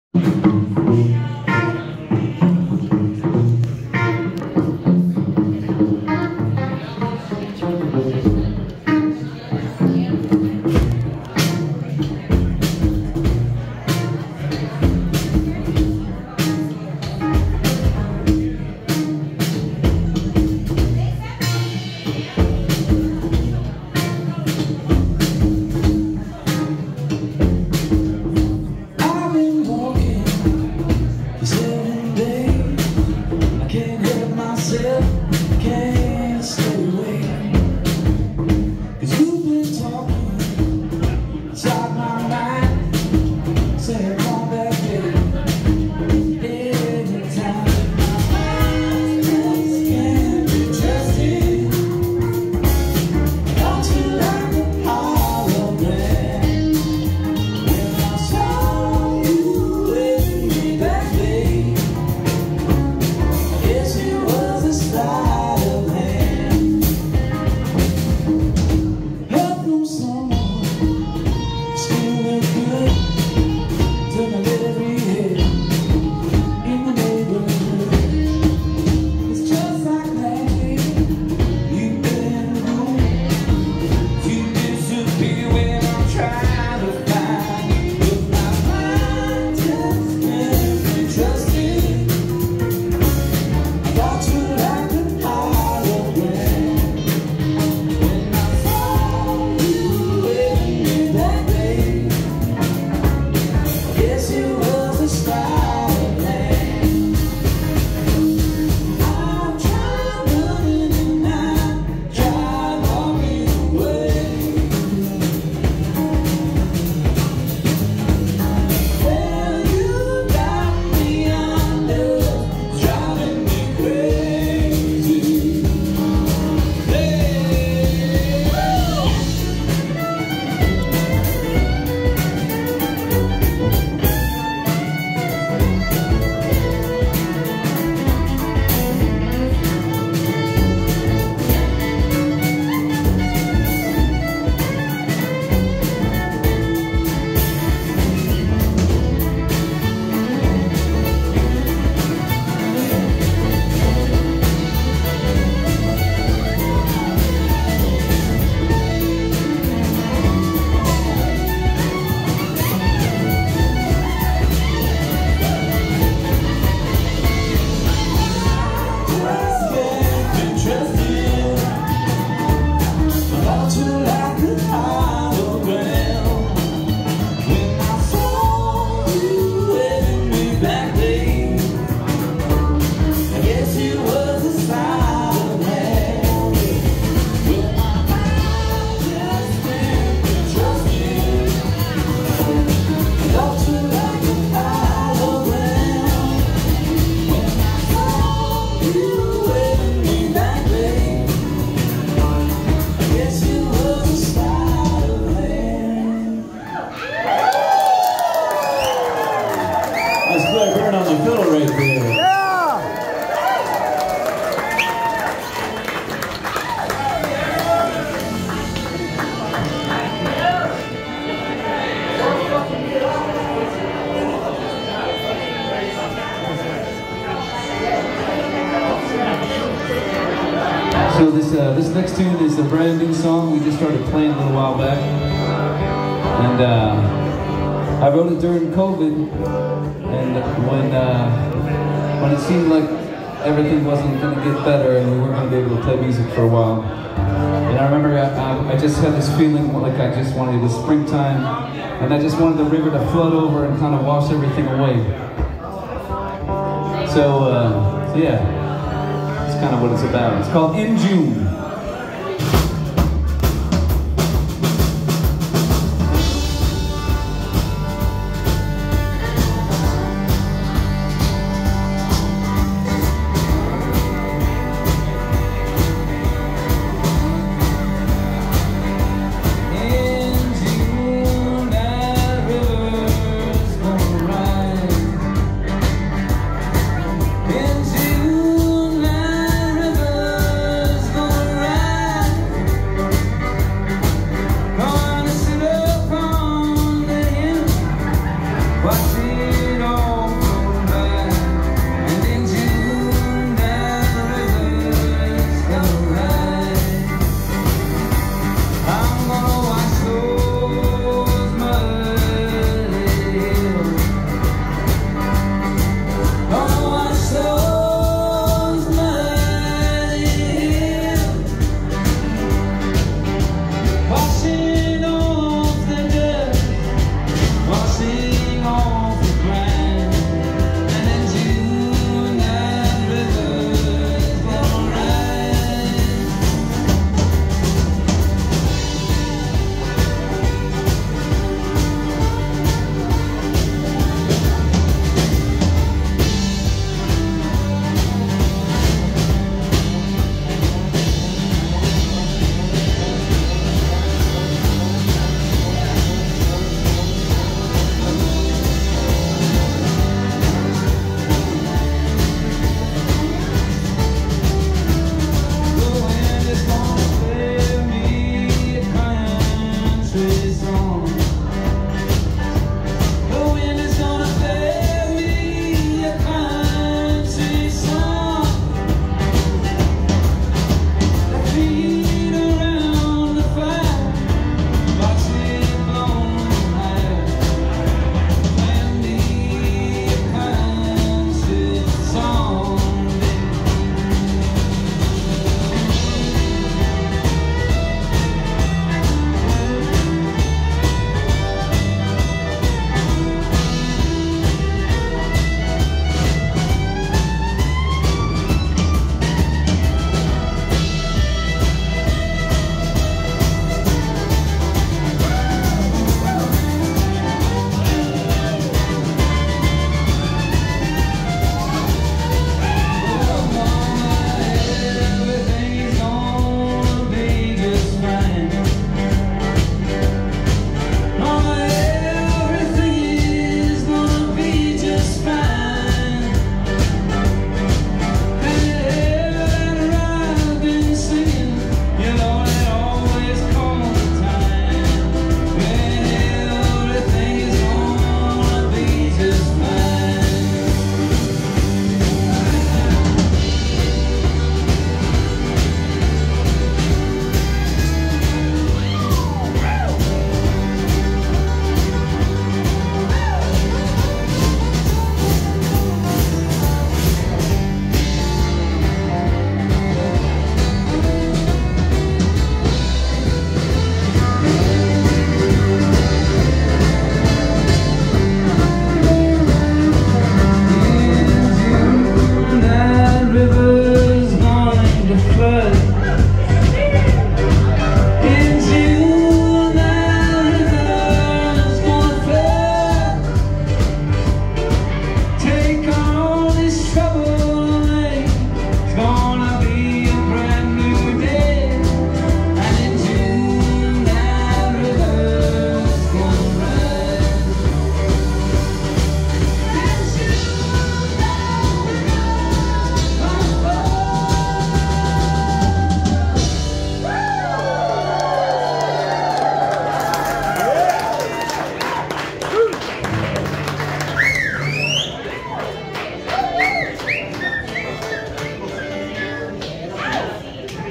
So this next tune is a brand new song we just started playing a little while back, and I wrote it during COVID, and when it seemed like everything wasn't going to get better and we weren't going to be able to play music for a while. And I remember I just had this feeling like I just wanted the springtime, and I just wanted the river to flood over and kind of wash everything away. So yeah. Kind of what it's about. It's called In June. Run.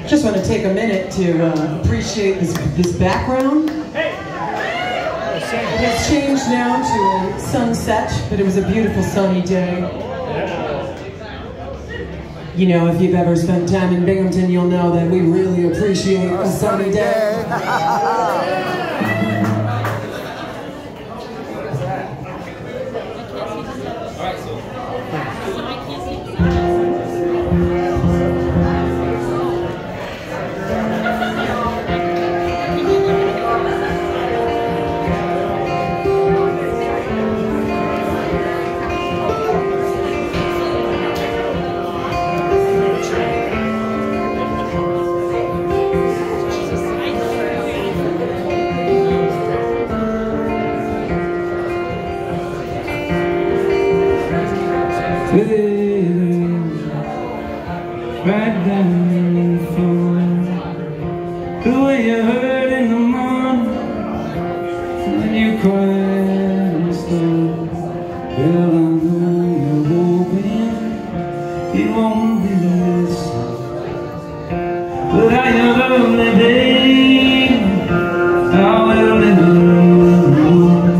Just want to take a minute to appreciate this background. It has changed now to a sunset, but it was a beautiful sunny day. You know, if you've ever spent time in Binghamton, you'll know that we really appreciate a sunny day. Right down the phone, the way you hurt in the morning when you cry and slow. Well, I know you're hoping it won't be this, but how you lovely babe, I will never know.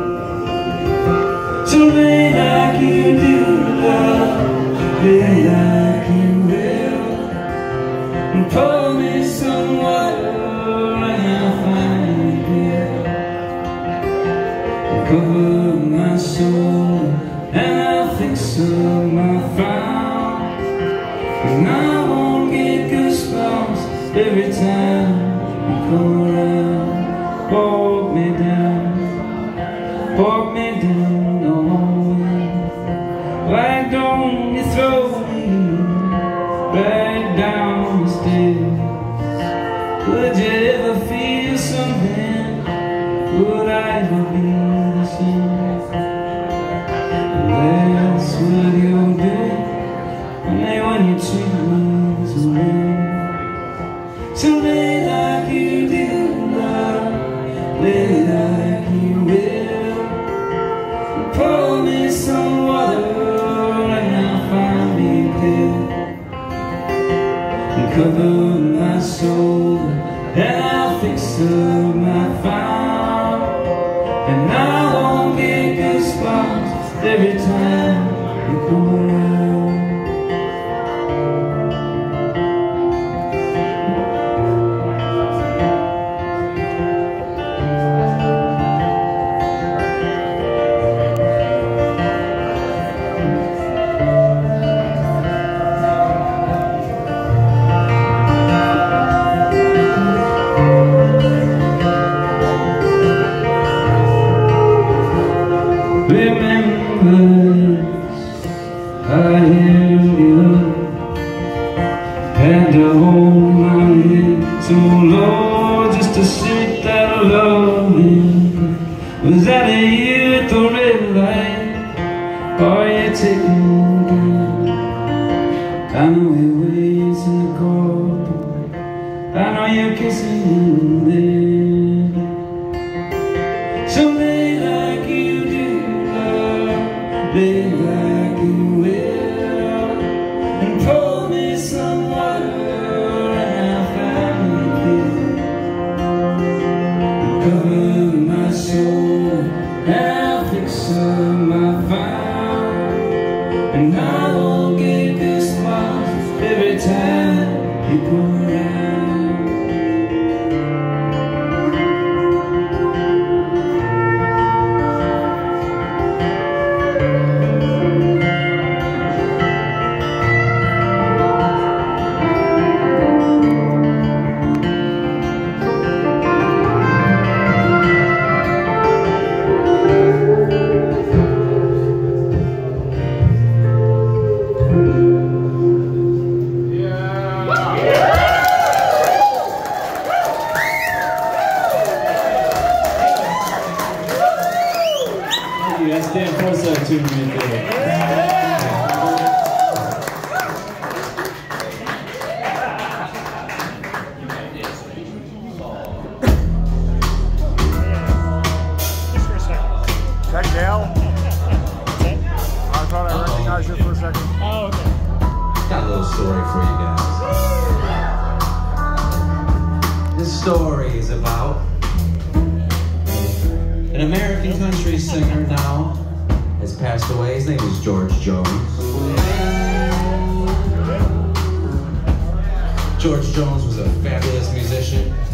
So lay like you do, love, lay like you will, and pour me some water and I'll find you here. Cover my soul and I'll fix up my frown, and I won't get goosebumps every time you come around. Hold me down, hold me down, always. Why don't you throw me right down the stairs? Would you ever feel something? Would I ever be the same? That's what you'll do, only when you treat me so well. So lay like you do, love, lay like you will, and pour me some water and I'll find me there. And cover my soul and I'll fix up my frown, and I won't get goosebumps every time you come around. Remember, I held you up, had to hold my head so low just to sit that loving. Was that a you at the red light? Are you taking good? I know your ways in the cold, I know you're kissing in there. So lay like you do, lay like you will, and pour me some water and I'll find you there. And cover my soul and I'll fix up my frown, and I won't get goosebumps every time you come around. That's Dan Prosa tuning right there. That Dale? I thought I recognized you for a second. Oh, okay. Got a little story for you guys. story is about. An American country singer now has passed away. His name is George Jones. George Jones was a fabulous musician.